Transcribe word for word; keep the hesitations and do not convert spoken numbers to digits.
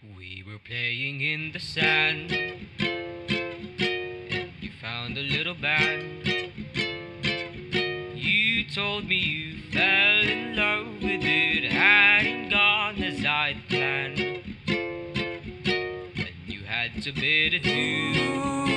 We were playing in the sand, and you found a little band. You told me you fell in love with it, hadn't gone as I'd planned. When you had to bid adieu,